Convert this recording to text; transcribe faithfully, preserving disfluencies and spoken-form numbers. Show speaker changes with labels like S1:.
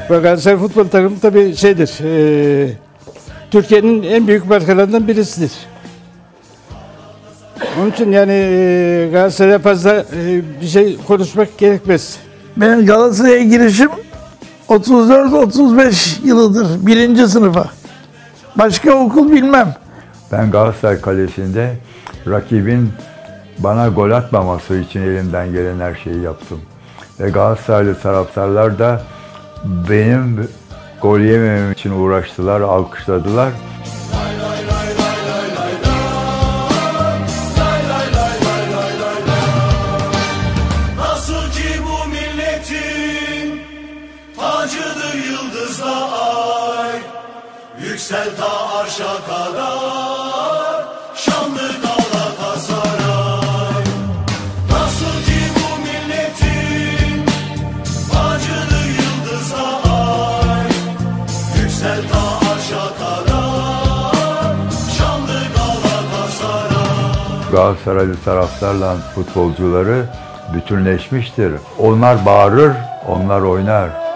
S1: Ve Galatasaray futbol takımı tabii şeydir, e, Türkiye'nin en büyük markalarından birisidir. Onun için yani e, Galatasaray'a fazla e, bir şey konuşmak gerekmez.
S2: Benim Galatasaray'a girişim otuz dört otuz beş yılıdır, birinci sınıfa. Başka okul bilmem.
S3: Ben Galatasaray Kalesi'nde rakibin bana gol atmaması için elimden gelen her şeyi yaptım. Ve Galatasaraylı taraftarlar da benim gol yememem için uğraştılar, alkışladılar.
S4: Nasıl ki bu milletin tacıdır yıldızla ay, yüksel ta arşa kadar şanlı Galatasaray. Nasıl ki bu milletin tacıdır yıldızla ay, yüksel ta arşa kadar şanlı Galatasaray.
S3: Galatasaraylı taraftarla futbolcuları bütünleşmiştir. Onlar bağırır, onlar oynar.